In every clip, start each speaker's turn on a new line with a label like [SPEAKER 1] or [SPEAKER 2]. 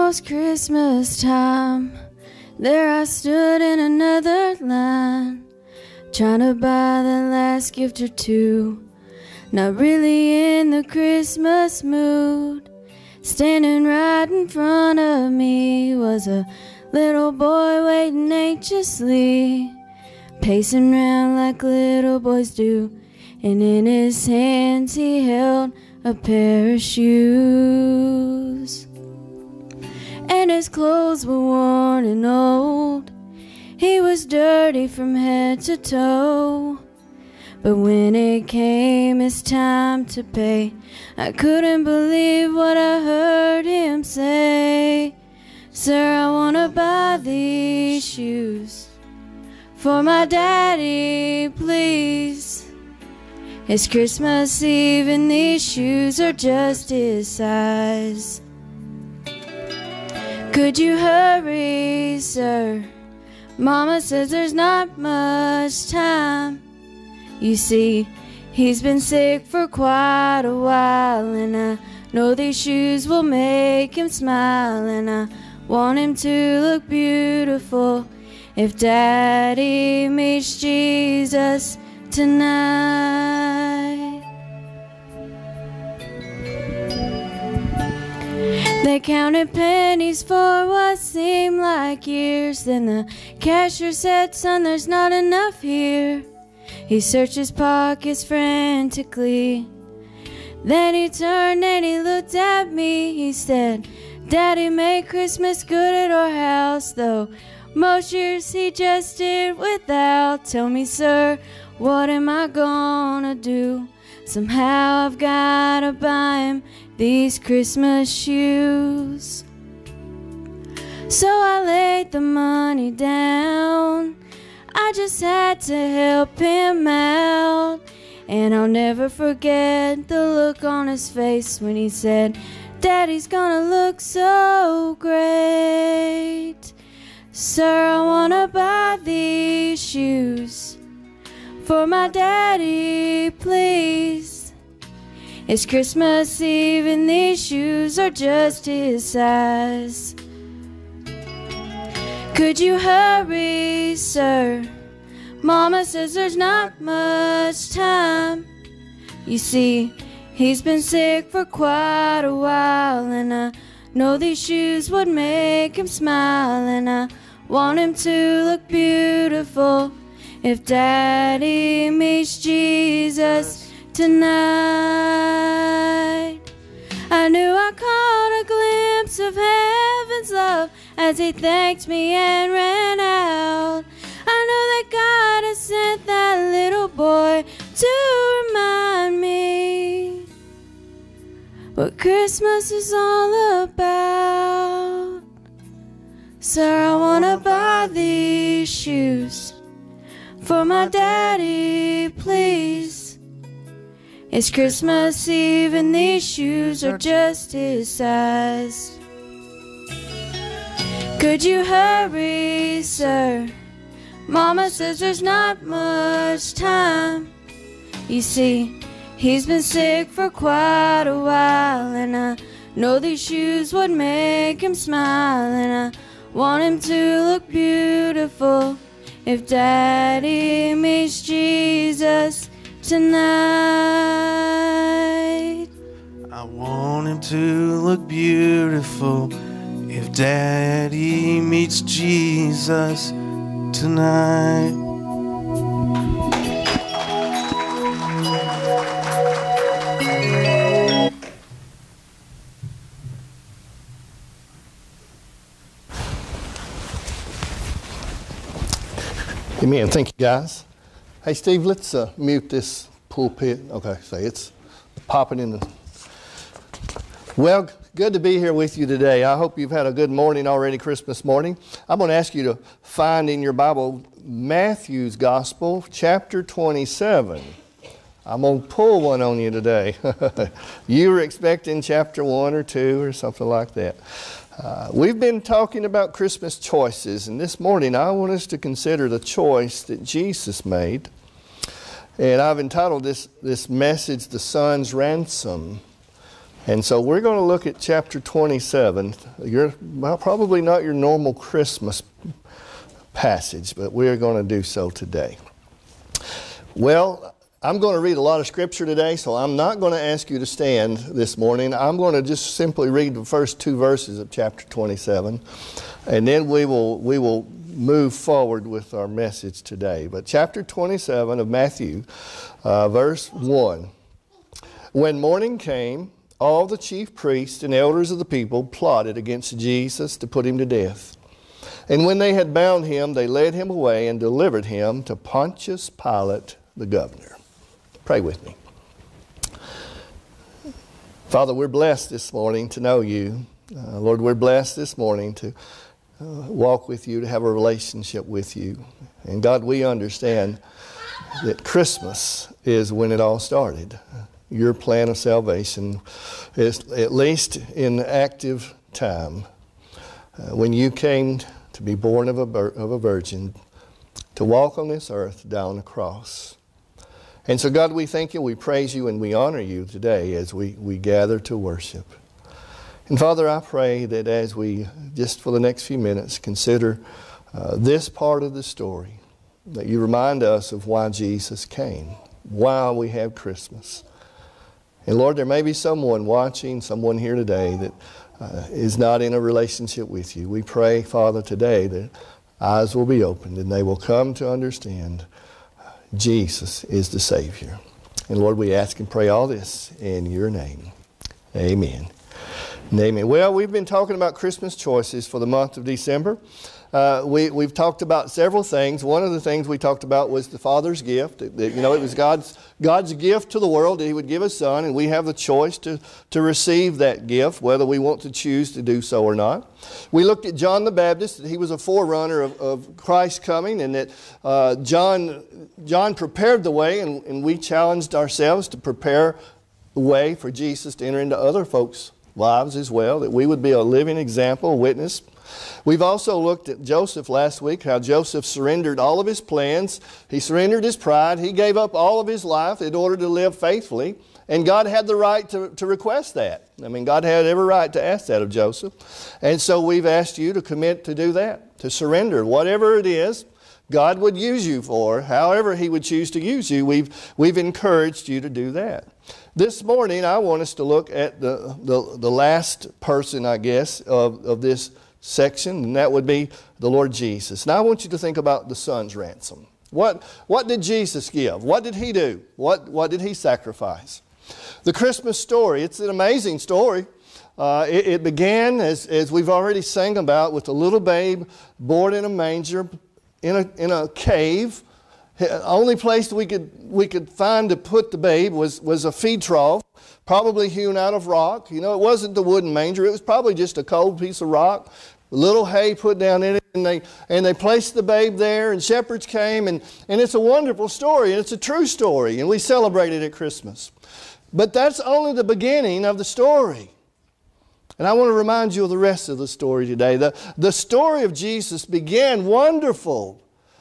[SPEAKER 1] almost Christmas time. There I stood in another line, trying to buy the last gift or two. Not really in the Christmas mood. Standing right in front of me was a little boy waiting anxiously, pacing round like little boys do, and in his hands he held a pair of shoes. And his clothes were worn and old. He was dirty from head to toe. But when it came his time to pay, I couldn't believe what I heard him say. Sir, I wanna buy these shoes for my daddy, please. It's Christmas Eve and these shoes are just his size. Could you hurry, sir? Mama says there's not much time. You see, he's been sick for quite a while, and I know these shoes will make him smile, and I want him to look beautiful if Daddy meets Jesus tonight. They counted pennies for what seemed like years. Then the cashier said, "Son, there's not enough here." He searched his pockets frantically. Then he turned and he looked at me. He said, "Daddy made Christmas good at our house, though most years he just did without. Tell me, sir, what am I gonna do? Somehow I've gotta buy him these Christmas shoes." So I laid the money down. I just had to help him out. And I'll never forget the look on his face when he said, "Daddy's gonna look so great." Sir, I wanna buy these shoes for my daddy, please. It's Christmas Eve and these shoes are just his size. Could you hurry, sir? Mama says there's not much time. You see, he's been sick for quite a while, and I know these shoes would make him smile, and I want him to look beautiful if Daddy meets Jesus tonight. I knew I caught a glimpse of heaven's love as he thanked me and ran out. I know that God has sent that little boy to remind me what Christmas is all about. Sir, I wanna buy these shoes for my daddy, please. It's Christmas Eve and these shoes are just his size. Could you hurry, sir? Mama says there's not much time. You see, he's been sick for quite a while, and I know these shoes would make him smile, and I want him to look beautiful if Daddy meets Jesus tonight.
[SPEAKER 2] I want him to look beautiful if Daddy meets Jesus tonight.
[SPEAKER 3] Amen. Thank you, guys. Hey, Steve, let's mute this pulpit. Okay, so it's popping in the... Well, good to be here with you today. I hope you've had a good morning already, Christmas morning. I'm going to ask you to find in your Bible Matthew's Gospel, chapter 27. I'm going to pull one on you today. You were expecting chapter 1 or 2 or something like that. We've been talking about Christmas choices, and this morning I want us to consider the choice that Jesus made. And I've entitled this message, "The Son's Ransom." And so we're going to look at chapter 27. Probably not your normal Christmas passage, but we're going to do so today. Well, I'm going to read a lot of scripture today, so I'm not going to ask you to stand this morning. I'm going to just simply read the first 2 verses of chapter 27, and then we will move forward with our message today. But chapter 27 of Matthew, verse 1. When morning came, all the chief priests and elders of the people plotted against Jesus to put him to death. And when they had bound him, they led him away and delivered him to Pontius Pilate, the governor. Pray with me. Father, we're blessed this morning to know you. Lord, we're blessed this morning to walk with you, to have a relationship with you. And God, we understand that Christmas is when it all started. Your plan of salvation is at least in active time. When you came to be born of a virgin, to walk on this earth, die on the cross. And so God, we thank you, we praise you, and we honor you today as we gather to worship. And Father, I pray that as we, just for the next few minutes, consider this part of the story, that you remind us of why Jesus came, why we have Christmas. And Lord, there may be someone watching, someone here today that is not in a relationship with you. We pray, Father, today that eyes will be opened and they will come to understand Jesus is the Savior. And Lord, we ask and pray all this in your name. Amen. Amen. Well, we've been talking about Christmas choices for the month of December. We've talked about several things. One of the things we talked about was the Father's gift. It was God's gift to the world that He would give His Son, and we have the choice to receive that gift, whether we want to choose to do so or not. We looked at John the Baptist, that he was a forerunner of Christ's coming, and that John prepared the way, and we challenged ourselves to prepare the way for Jesus to enter into other folks' lives as well, that we would be a living example, a witness. We've also looked at Joseph last week, how Joseph surrendered all of his plans. He surrendered his pride. He gave up all of his life in order to live faithfully. And God had the right to request that. I mean, God had every right to ask that of Joseph. And so we've asked you to commit to do that, to surrender. Whatever it is God would use you for, however He would choose to use you, we've encouraged you to do that. This morning, I want us to look at the last person, I guess, of this section, and that would be the Lord Jesus. Now I want you to think about the Son's ransom. What did Jesus give? What did He do? What did He sacrifice? The Christmas story, it's an amazing story. It began, as we've already sang about, with a little babe born in a manger in a cave. The only place we could find to put the babe was a feed trough, probably hewn out of rock. You know, it wasn't the wooden manger. It was probably just a cold piece of rock, a little hay put down in it, and they placed the babe there, and shepherds came, and it's a wonderful story, and it's a true story, and we celebrate it at Christmas. But that's only the beginning of the story. And I want to remind you of the rest of the story today. The story of Jesus began wonderful,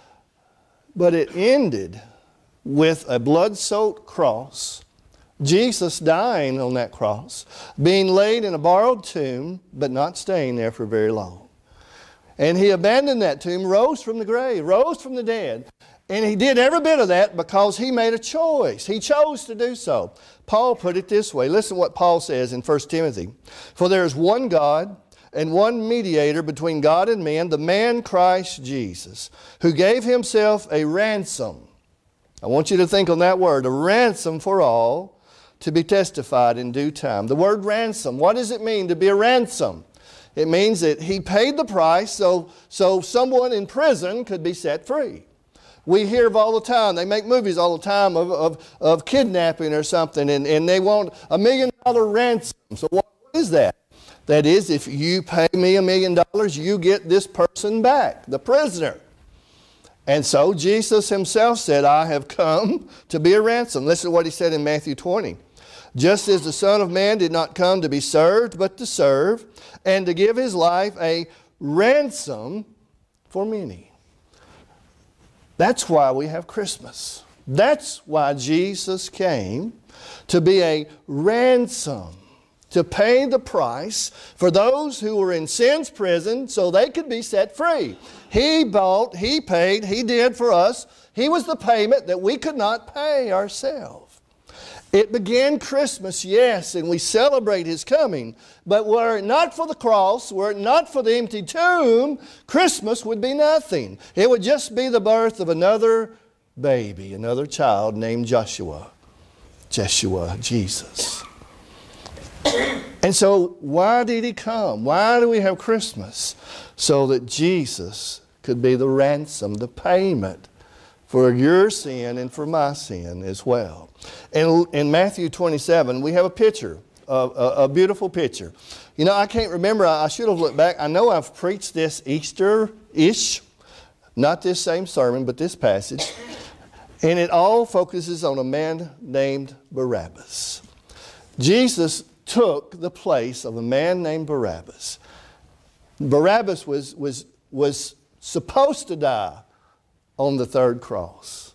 [SPEAKER 3] but it ended with a blood-soaked cross, Jesus dying on that cross, being laid in a borrowed tomb, but not staying there for very long. And He abandoned that tomb, rose from the grave, rose from the dead. And He did every bit of that because He made a choice. He chose to do so. Paul put it this way. Listen to what Paul says in 1 Timothy. For there is one God and one mediator between God and men, the man Christ Jesus, who gave Himself a ransom. I want you to think on that word, a ransom for all, to be testified in due time. The word ransom, what does it mean to be a ransom? It means that He paid the price so someone in prison could be set free. We hear of all the time, they make movies all the time of kidnapping or something, and they want $1 million ransom. So what is that? That is, if you pay me $1 million, you get this person back, the prisoner. And so Jesus Himself said, I have come to be a ransom. Listen to what He said in Matthew 20. Just as the Son of Man did not come to be served, but to serve, and to give His life a ransom for many. That's why we have Christmas. That's why Jesus came, to be a ransom, to pay the price for those who were in sin's prison so they could be set free. He bought, He paid, He did for us. He was the payment that we could not pay ourselves. It began Christmas, yes, and we celebrate His coming. But were it not for the cross, were it not for the empty tomb, Christmas would be nothing. It would just be the birth of another baby, another child named Joshua. Jeshua, Jesus. And so why did He come? Why do we have Christmas? So that Jesus could be the ransom, the payment for your sin and for my sin as well. And in Matthew 27, we have a picture, a beautiful picture. You know, I can't remember, I should have looked back. I know I've preached this Easter-ish, not this same sermon, but this passage. And it all focuses on a man named Barabbas. Jesus took the place of a man named Barabbas. Barabbas was supposed to die on the third cross.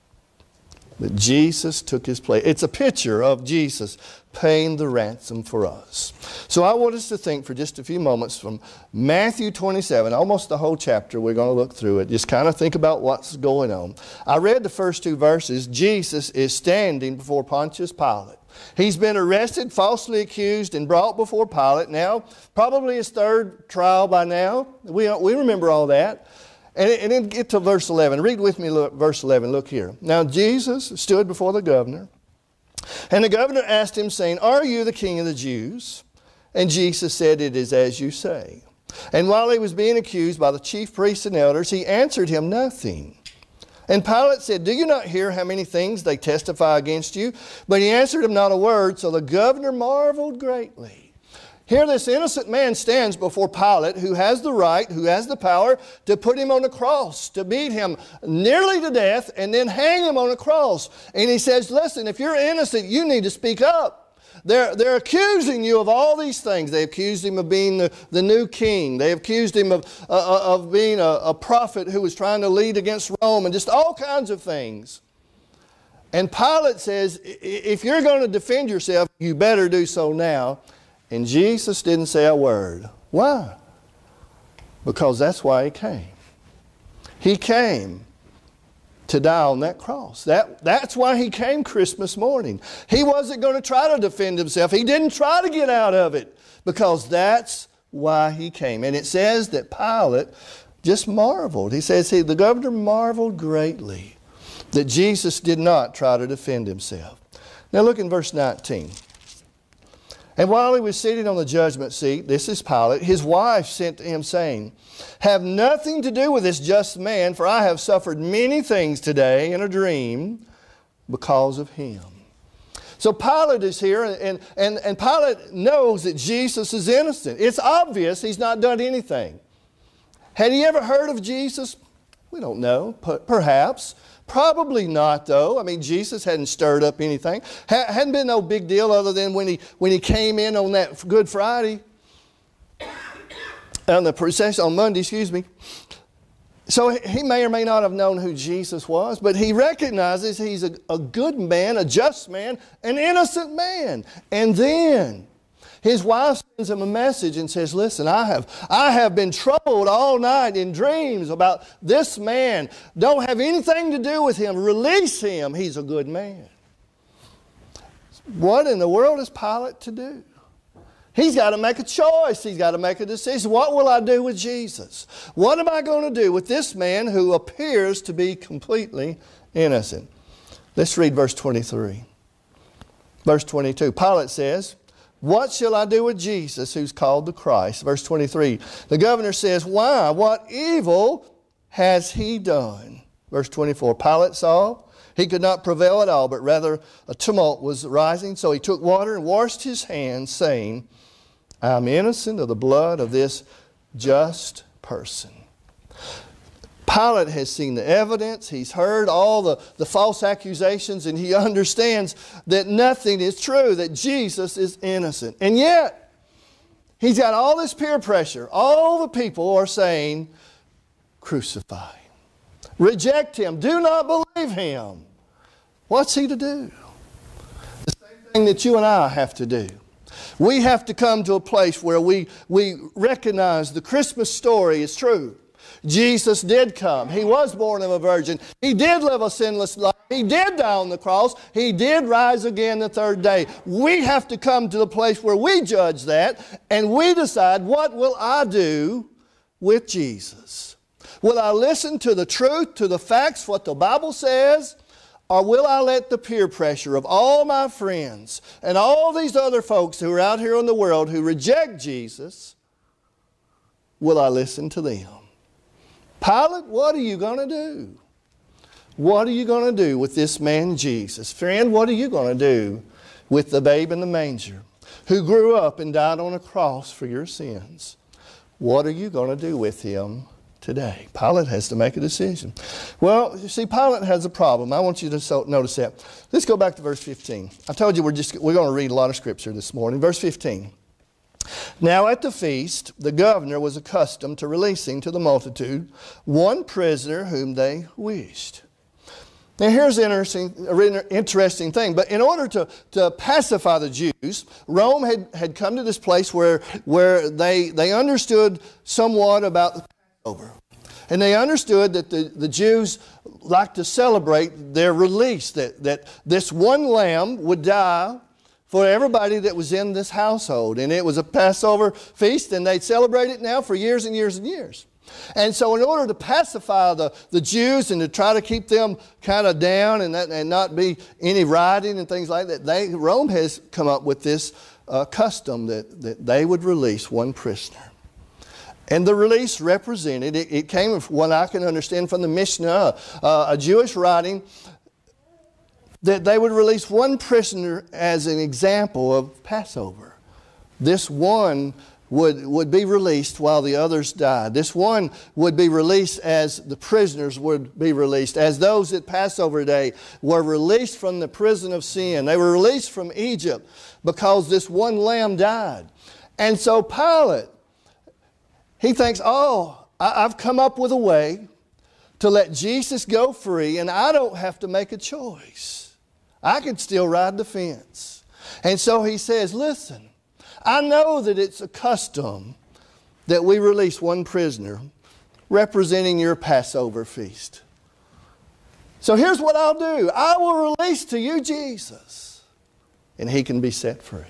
[SPEAKER 3] But Jesus took His place. It's a picture of Jesus paying the ransom for us. So I want us to think for just a few moments from Matthew 27, almost the whole chapter. We're going to look through it. Just kind of think about what's going on. I read the first two verses. Jesus is standing before Pontius Pilate. He's been arrested, falsely accused, and brought before Pilate. Now, probably his third trial by now. We remember all that. And then get to verse 11. Read with me verse 11. Look here. Now Jesus stood before the governor. And the governor asked him, saying, Are you the king of the Jews? And Jesus said, It is as you say. And while he was being accused by the chief priests and elders, he answered him nothing. And Pilate said, Do you not hear how many things they testify against you? But he answered him not a word. So the governor marveled greatly. Here this innocent man stands before Pilate, who has the right, who has the power to put him on a cross, to beat him nearly to death, and then hang him on a cross. And he says, listen, if you're innocent, you need to speak up. They're accusing you of all these things. They accused him of being the new king. They accused him of being a prophet who was trying to lead against Rome, and just all kinds of things. And Pilate says, if you're going to defend yourself, you better do so now. And Jesus didn't say a word. Why? Because that's why He came. He came to die on that cross. That's why He came Christmas morning. He wasn't going to try to defend Himself. He didn't try to get out of it, because that's why He came. And it says that Pilate just marveled. He says the governor marveled greatly that Jesus did not try to defend Himself. Now look in verse 19. And while he was sitting on the judgment seat, this is Pilate, his wife sent to him, saying, Have nothing to do with this just man, for I have suffered many things today in a dream because of him. So Pilate is here, and Pilate knows that Jesus is innocent. It's obvious he's not done anything. Had he ever heard of Jesus? We don't know. Perhaps. Probably not, though. I mean, Jesus hadn't stirred up anything. Hadn't been no big deal other than when he came in on that Good Friday, on the procession on Monday, excuse me. So he may or may not have known who Jesus was, but he recognizes he's a good man, a just man, an innocent man. And then his wife sends him a message and says, listen, I have been troubled all night in dreams about this man. Don't have anything to do with him. Release him. He's a good man. What in the world is Pilate to do? He's got to make a choice. He's got to make a decision. What will I do with Jesus? What am I going to do with this man who appears to be completely innocent? Let's read verse 23. Verse 22. Pilate says, What shall I do with Jesus who's called the Christ? Verse 23. The governor says, Why? What evil has he done? Verse 24. Pilate saw he could not prevail at all, but rather a tumult was rising. So he took water and washed his hands, saying, I am innocent of the blood of this just person. Pilate has seen the evidence. He's heard all the false accusations, and he understands that nothing is true, that Jesus is innocent. And yet, he's got all this peer pressure. All the people are saying, crucify him. Reject him. Do not believe him. What's he to do? The same thing that you and I have to do. We have to come to a place where we recognize the Christmas story is true. Jesus did come. He was born of a virgin. He did live a sinless life. He did die on the cross. He did rise again the third day. We have to come to the place where we judge that and we decide, what will I do with Jesus? Will I listen to the truth, to the facts, what the Bible says? Or will I let the peer pressure of all my friends and all these other folks who are out here in the world who reject Jesus, will I listen to them? Pilate, what are you going to do? What are you going to do with this man Jesus? Friend, what are you going to do with the babe in the manger who grew up and died on a cross for your sins? What are you going to do with him today? Pilate has to make a decision. Well, you see, Pilate has a problem. I want you to notice that. Let's go back to verse 15. I told you we're going to read a lot of scripture this morning. Verse 15. Now at the feast, the governor was accustomed to releasing to the multitude one prisoner whom they wished. Now here's an interesting thing. But in order to pacify the Jews, Rome had come to this place where they understood somewhat about the Passover. And they understood that the Jews like to celebrate their release, that this one lamb would die for everybody that was in this household. And it was a Passover feast, and they'd celebrate it now for years and years and years. And so in order to pacify the Jews and to try to keep them kind of down and not be any rioting and things like that, Rome has come up with this custom that they would release one prisoner. And the release represented, it came from what I can understand from the Mishnah, a Jewish writing, that they would release one prisoner as an example of Passover. This one would be released while the others died. This one would be released as the prisoners would be released, as those at Passover Day were released from the prison of sin. They were released from Egypt because this one lamb died. And so Pilate, he thinks, I've come up with a way to let Jesus go free, and I don't have to make a choice. I could still ride the fence. And so he says, listen, I know that it's a custom that we release one prisoner representing your Passover feast. So here's what I'll do. I will release to you Jesus, and he can be set free.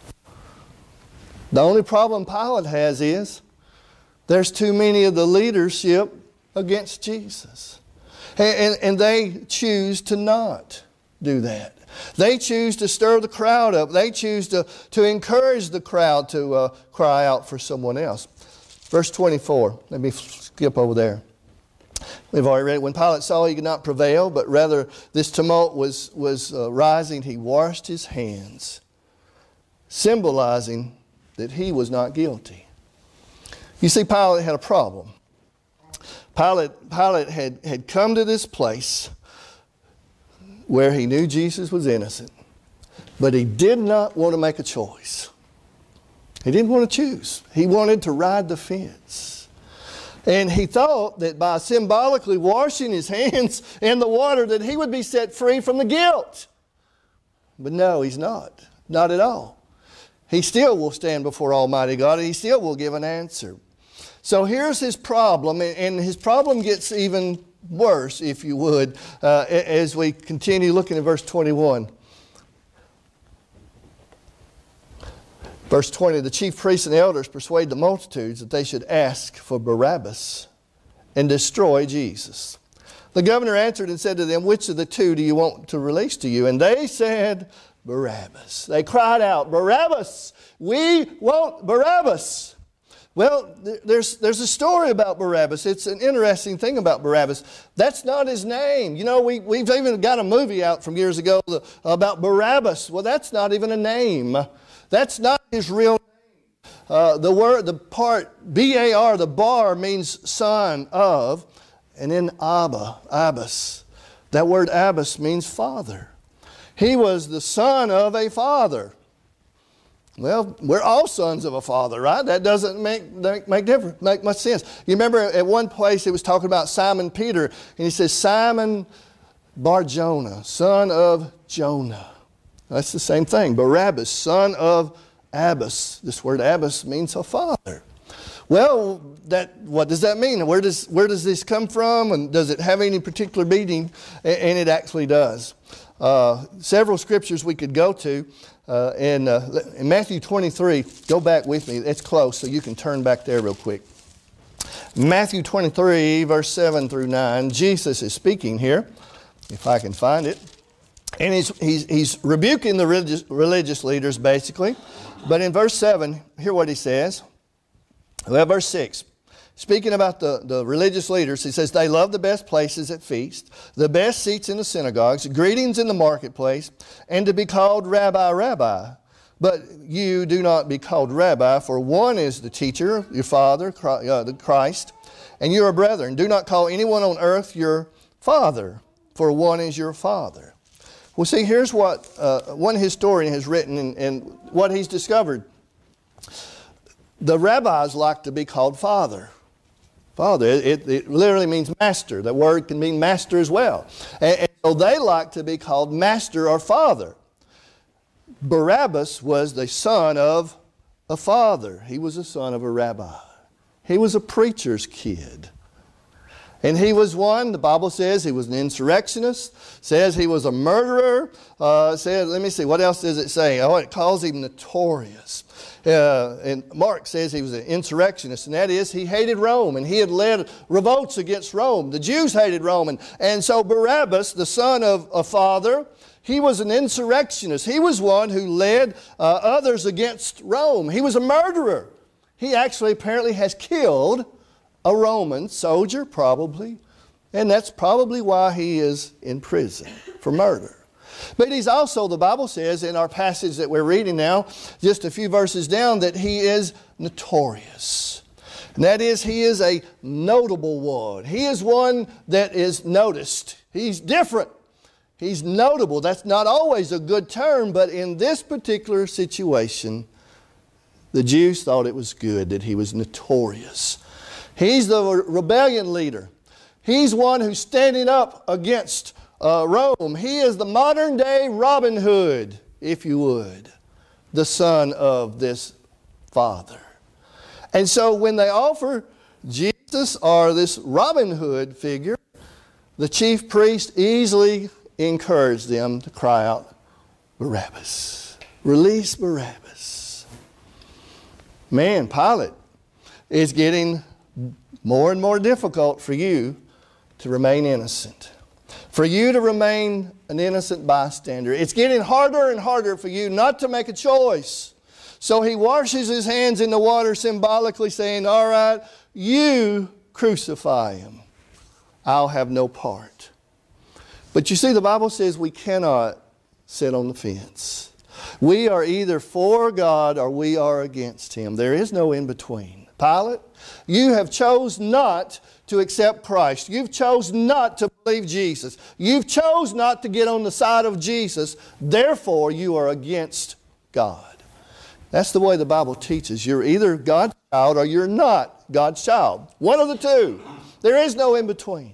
[SPEAKER 3] The only problem Pilate has is there's too many of the leadership against Jesus. And they choose to not do that. They choose to stir the crowd up. They choose to encourage the crowd to cry out for someone else. Verse 24. Let me skip over there. We've already read it. When Pilate saw he could not prevail, but rather this tumult was rising, he washed his hands, symbolizing that he was not guilty. You see, Pilate had a problem. Pilate had come to this place where he knew Jesus was innocent, but he did not want to make a choice. He didn't want to choose. He wanted to ride the fence. And he thought that by symbolically washing his hands in the water that he would be set free from the guilt. But no, he's not. Not at all. He still will stand before Almighty God, and he still will give an answer. So here's his problem, and his problem gets even worse, if you would, as we continue looking at verse 21. Verse 20, the chief priests and elders persuade the multitudes that they should ask for Barabbas and destroy Jesus. The governor answered and said to them, which of the two do you want to release to you? And they said, Barabbas. They cried out, Barabbas! We want Barabbas! Well, there's a story about Barabbas. It's an interesting thing about Barabbas. That's not his name. You know, we've even got a movie out from years ago about Barabbas. Well, that's not even a name. That's not his real name. The part B-A-R, the bar means son of, and then Abbas. That word Abbas means father. He was the son of a father. Well, we're all sons of a father, right? That doesn't make much sense. You remember at one place it was talking about Simon Peter, and he says, Simon Bar-Jonah, son of Jonah. That's the same thing. Barabbas, son of Abbas. This word Abbas means a father. Well, what does that mean? Where does this come from? And does it have any particular meaning? And it actually does. Several scriptures we could go to. In Matthew 23, go back with me. It's close, so you can turn back there real quick. Matthew 23, verse 7 through 9. Jesus is speaking here, if I can find it. And he's rebuking the religious leaders, basically. But in verse 7, hear what he says. Well, verse 6. Speaking about the religious leaders, he says, they love the best places at feasts, the best seats in the synagogues, greetings in the marketplace, and to be called Rabbi, Rabbi. But you do not be called Rabbi, for one is the teacher, your Father, the Christ, and you are brethren. Do not call anyone on earth your Father, for one is your Father. Well, see, here's what one historian has written and what he's discovered. The rabbis like to be called Father. Father, it literally means master. The word can mean master as well. And so they like to be called master or father. Barabbas was the son of a father. He was the son of a rabbi. He was a preacher's kid. And he was one, the Bible says he was an insurrectionist, says he was a murderer, let me see, what else does it say? Oh, it calls him notorious. And Mark says he was an insurrectionist, and that is he hated Rome, and he had led revolts against Rome. The Jews hated Rome, and so Barabbas, the son of a father, he was an insurrectionist. He was one who led others against Rome. He was a murderer. He actually apparently has killed a Roman soldier, probably, and that's probably why he is in prison for murder. But he's also, the Bible says in our passage that we're reading now, just a few verses down, that he is notorious. And that is, he is a notable one. He is one that is noticed. He's different. He's notable. That's not always a good term, but in this particular situation, the Jews thought it was good that he was notorious. He's the rebellion leader. He's one who's standing up against Rome. He is the modern day Robin Hood, if you would, the son of this father. And so when they offer Jesus or this Robin Hood figure, the chief priest easily encouraged them to cry out, Barabbas. Release Barabbas. Man, Pilate is getting more and more difficult for you to remain innocent. For you to remain an innocent bystander. It's getting harder and harder for you not to make a choice. So he washes his hands in the water, symbolically saying, all right, you crucify him. I'll have no part. But you see, the Bible says we cannot sit on the fence. We are either for God or we are against Him. There is no in between. Pilate, you have chose not to accept Christ. You've chose not to believe Jesus. You've chose not to get on the side of Jesus. Therefore, you are against God. That's the way the Bible teaches. You're either God's child or you're not God's child. One of the two. There is no in between.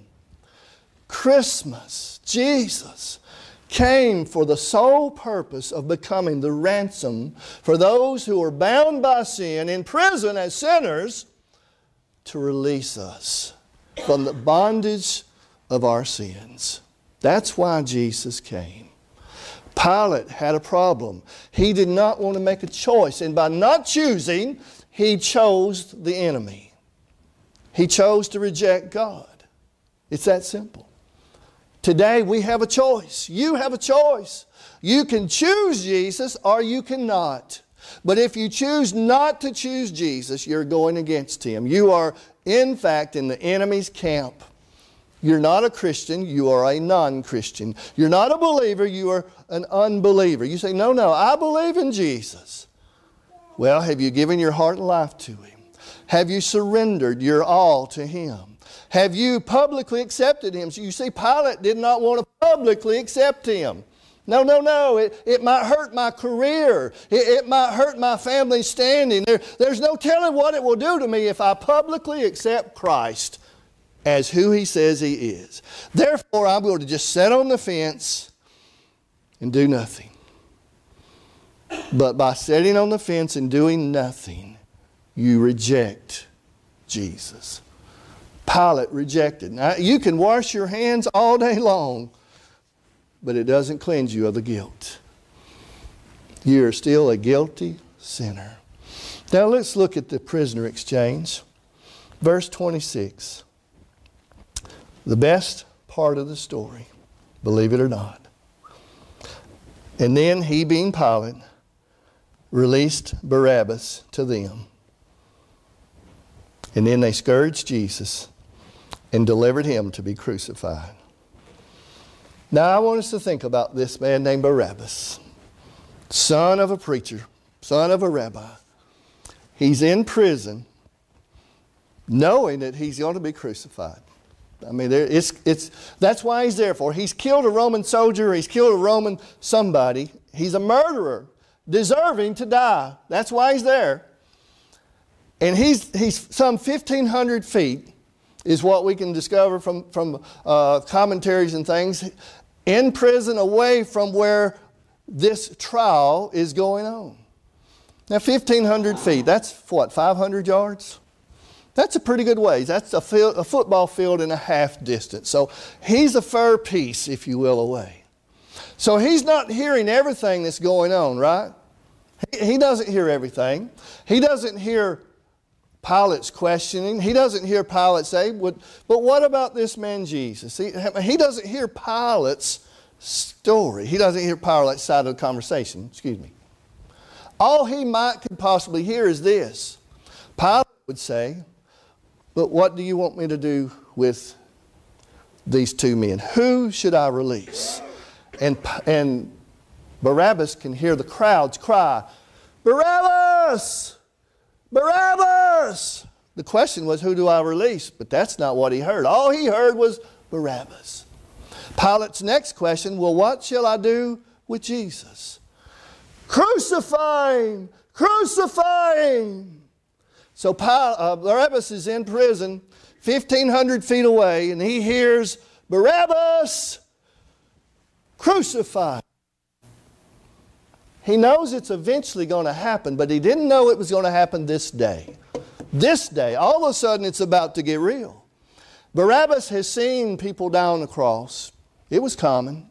[SPEAKER 3] Christmas, Jesus came for the sole purpose of becoming the ransom for those who are bound by sin, in prison as sinners, to release us from the bondage of our sins. That's why Jesus came. Pilate had a problem. He did not want to make a choice, and by not choosing, he chose the enemy. He chose to reject God. It's that simple. Today we have a choice. You have a choice. You can choose Jesus or you cannot. But if you choose not to choose Jesus, you're going against Him. You are, in fact, in the enemy's camp. You're not a Christian, you are a non-Christian. You're not a believer, you are an unbeliever. You say, no, I believe in Jesus. Well, have you given your heart and life to Him? Have you surrendered your all to Him? Have you publicly accepted Him? So you see, Pilate did not want to publicly accept Him. No. It might hurt my career. It might hurt my family standing. There's no telling what it will do to me if I publicly accept Christ as who He says He is. Therefore, I'm going to just sit on the fence and do nothing. But by sitting on the fence and doing nothing, you reject Jesus. Pilate rejected. Now, you can wash your hands all day long, but it doesn't cleanse you of the guilt. You are still a guilty sinner. Now let's look at the prisoner exchange. Verse 26. The best part of the story, believe it or not. And then he, being Pilate, released Barabbas to them. And then they scourged Jesus and delivered him to be crucified. Now I want us to think about this man named Barabbas, son of a preacher, son of a rabbi. He's in prison knowing that he's going to be crucified. I mean, that's why he's there for. He's killed a Roman soldier. He's killed a Roman somebody. He's a murderer, deserving to die. That's why he's there. And he's some 1,500 feet, is what we can discover from commentaries and things, in prison away from where this trial is going on. Now, 1,500 feet, that's what, 500 yards? That's a pretty good ways. That's a football field and a half distance. So he's a fair piece, if you will, away. So he's not hearing everything that's going on, right? He doesn't hear everything. He doesn't hear Pilate's questioning. He doesn't hear Pilate say, but what about this man Jesus? He doesn't hear Pilate's story. He doesn't hear Pilate's side of the conversation. Excuse me. All he could possibly hear is this. Pilate would say, but what do you want me to do with these two men? Who should I release? And Barabbas can hear the crowds cry, Barabbas! Barabbas! The question was, who do I release? But that's not what he heard. All he heard was Barabbas. Pilate's next question, well, what shall I do with Jesus? Crucify him! Crucify him! So Barabbas is in prison 1,500 feet away, and he hears, Barabbas! Crucify! He knows it's eventually going to happen, but he didn't know it was going to happen this day. This day, all of a sudden it's about to get real. Barabbas has seen people die on the cross. It was common.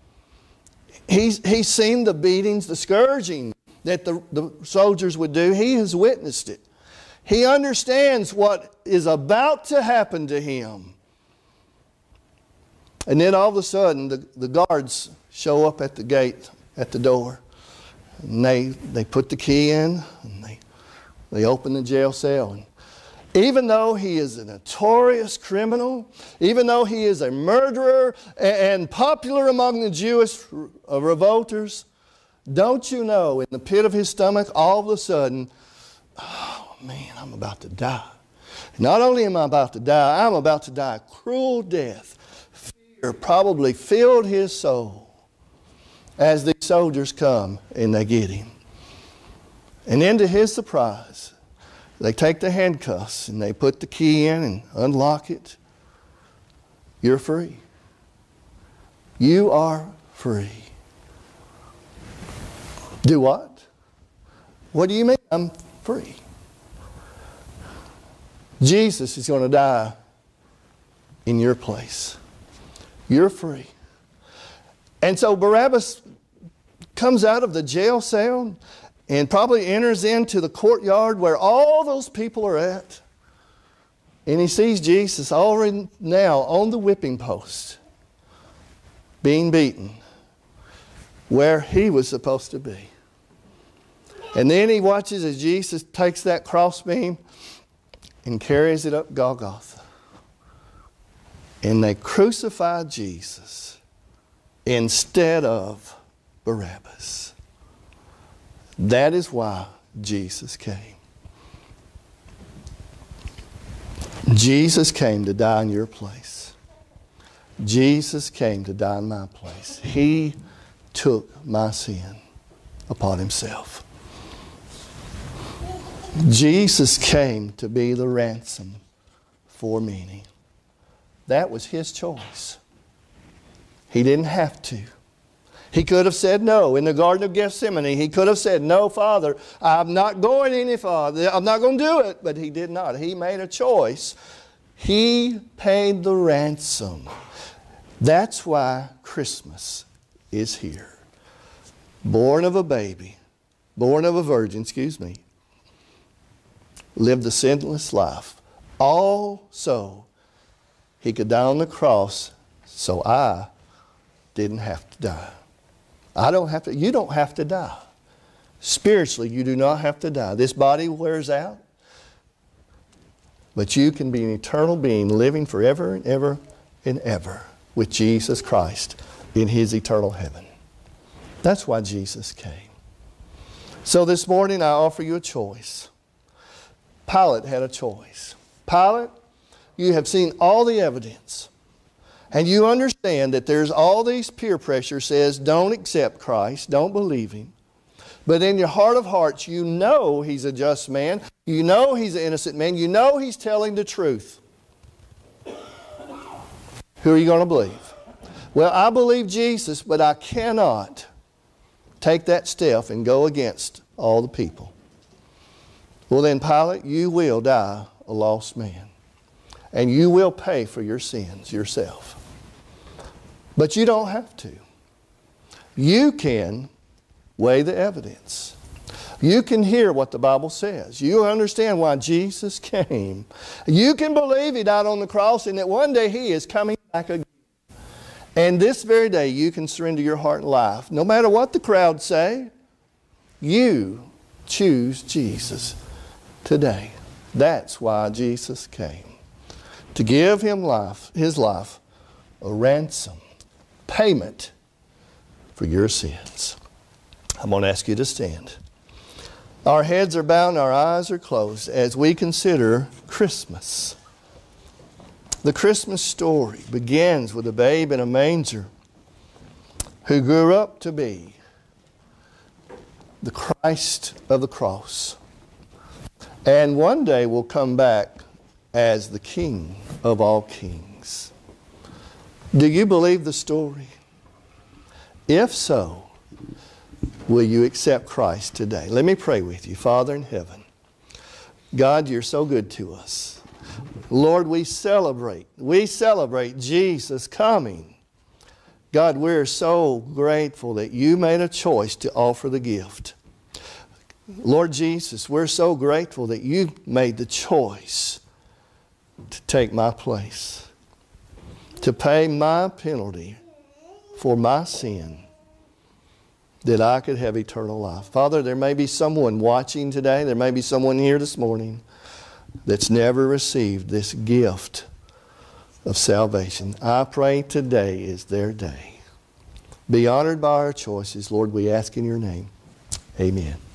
[SPEAKER 3] He's seen the beatings, the scourging that the soldiers would do. He has witnessed it. He understands what is about to happen to him. And then all of a sudden, the guards show up at the gate, at the door. And they put the key in, and they open the jail cell. And even though he is a notorious criminal, even though he is a murderer and popular among the Jewish revolters, don't you know, in the pit of his stomach, all of a sudden, oh man, I'm about to die. Not only am I about to die, I'm about to die a cruel death. Fear probably filled his soul as these soldiers come and they get him. And then to his surprise, they take the handcuffs and they put the key in and unlock it. You're free. You are free. Do what? What do you mean I'm free? Jesus is going to die in your place. You're free. And so Barabbas comes out of the jail cell and probably enters into the courtyard where all those people are at. And he sees Jesus already now on the whipping post, being beaten where he was supposed to be. And then he watches as Jesus takes that crossbeam and carries it up Golgotha. And they crucified Jesus instead of Barabbas. That is why Jesus came. Jesus came to die in your place. Jesus came to die in my place. He took my sin upon himself. Jesus came to be the ransom for many. That was his choice. He didn't have to. He could have said no. In the Garden of Gethsemane, he could have said, no, Father, I'm not going any farther. I'm not going to do it. But he did not. He made a choice. He paid the ransom. That's why Christmas is here. Born of a baby, born of a virgin, lived a sinless life. All so he could die on the cross so I didn't have to die. I don't have to, you don't have to die. Spiritually, you do not have to die. This body wears out, but you can be an eternal being living forever and ever and ever with Jesus Christ in His eternal heaven. That's why Jesus came. So this morning I offer you a choice. Pilate had a choice. Pilate, you have seen all the evidence. And you understand that there's all these peer pressure says don't accept Christ, don't believe Him. But in your heart of hearts, you know He's a just man. You know He's an innocent man. You know He's telling the truth. Who are you going to believe? Well, I believe Jesus, but I cannot take that step and go against all the people. Well then, Pilate, you will die a lost man. And you will pay for your sins yourself. But you don't have to. You can weigh the evidence. You can hear what the Bible says. You understand why Jesus came. You can believe He died on the cross and that one day He is coming back again. And this very day you can surrender your heart and life. No matter what the crowd say, you choose Jesus today. That's why Jesus came. To give Him life, His life, a ransom, payment for your sins. I'm going to ask you to stand. Our heads are bowed and our eyes are closed as we consider Christmas. The Christmas story begins with a babe in a manger who grew up to be the Christ of the cross. And one day will come back as the King of all kings. Do you believe the story? If so, will you accept Christ today? Let me pray with you. Father in heaven, God, You're so good to us. Lord, we celebrate Jesus coming. God, we're so grateful that You made a choice to offer the gift. Lord Jesus, we're so grateful that You made the choice to take my place, to pay my penalty for my sin, that I could have eternal life. Father, there may be someone watching today, there may be someone here this morning that's never received this gift of salvation. I pray today is their day. Be honored by our choices, Lord, we ask in Your name. Amen.